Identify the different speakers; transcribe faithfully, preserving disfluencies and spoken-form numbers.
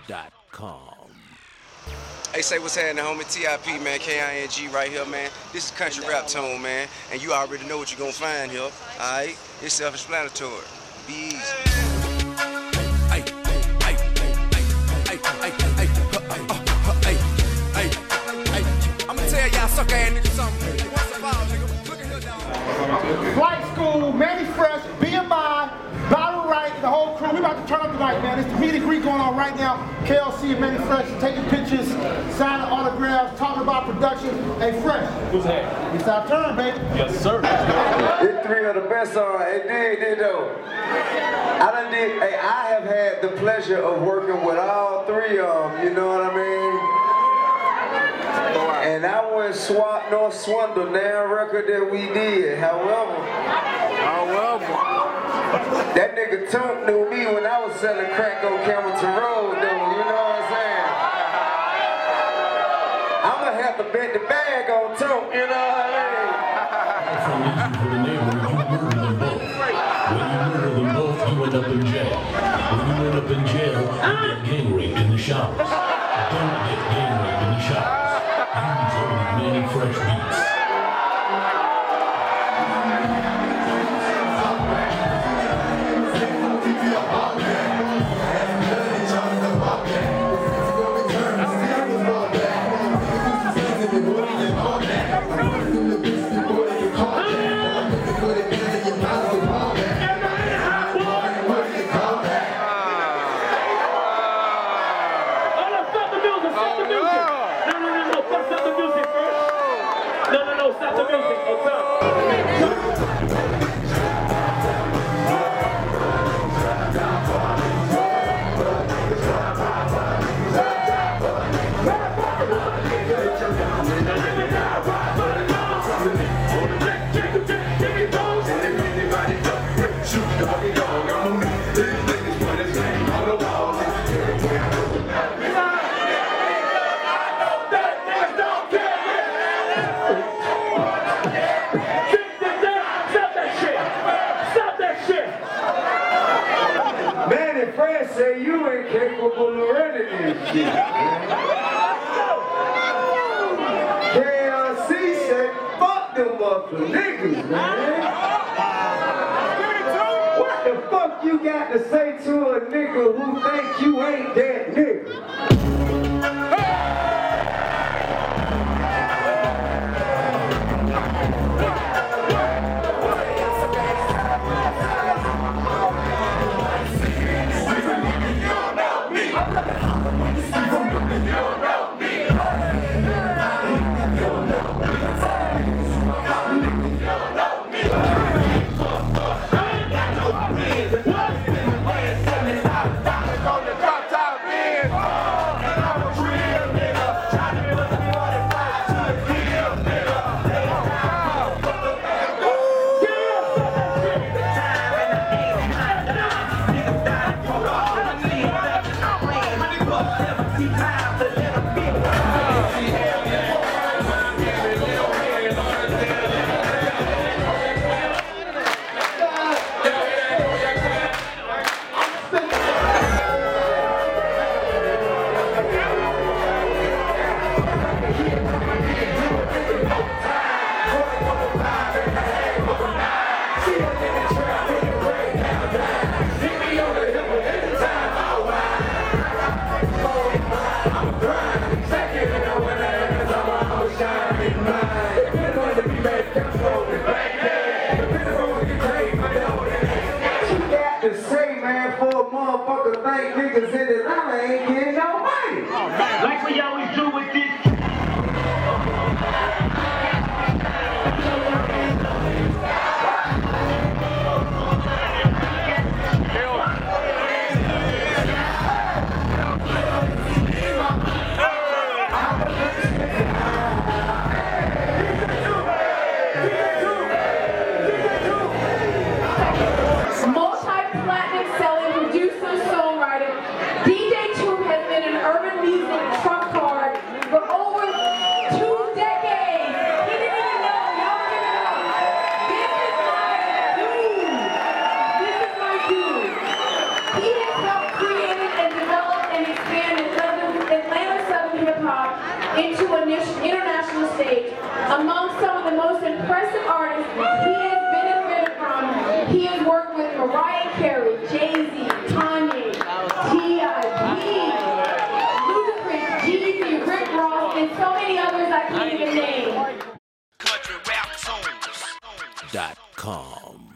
Speaker 1: dot com.
Speaker 2: Hey, say what's happening, homie? T I P, man, K I N G right here, man. This is Country Rap Tone, man, and you already know what you're gonna find here, alright? It's self-explanatory. Be easy.
Speaker 1: Hey, hey, hey, hey, hey, hey, hey, hey, hey, I'ma tell y'all sucker ass niggas something. What's about, nigga? Look at here, dog.
Speaker 3: Flight School, Manny Fresh, B M I, Battle Right, and the whole crew. We about to turn up tonight, man. It's the meet and greet going on right now. K L C and Manny Fresh taking pictures, signing autographs, talking about production. Hey, Fresh.
Speaker 4: What's that?
Speaker 3: It's our turn, baby.
Speaker 4: Yes, sir.
Speaker 5: It's three of the best songs. Hey, dig, dig though. I done did, hey, I have had the pleasure of working with all three of them, you know what I mean? And I wouldn't swap nor swindle damn record that we did. However, however, that nigga Tunk knew me when I was selling crack on Campbellton Road, though, you know what I'm saying? I'ma have to bet the bag on Tunk, you know what I mean?
Speaker 6: For the neighborhood, you murder them both. When you murder them both, you end up in jail. When you end up in jail, you get gang raped in the showers. Don't get gang raped in the showers. Use only Manny Fresh beats.
Speaker 5: Say you ain't capable of running this shit. K L C said, fuck them up for niggas, man. What the fuck you got to say to a nigga who think you ain't that nigga? Niggas in Atlanta ain't getting no money.
Speaker 7: Like we always do with this.
Speaker 8: Multi-platinum selling producer, songwriter, D J Toom has been in urban music, trunk car, into an international stage. Among some of the most impressive artists he has benefited from, he has worked with Mariah Carey, Jay-Z, Kanye, T I Ludacris, Jeezy, Rick Ross, and so many others I can't even name.
Speaker 1: Country Rap Tunes dot com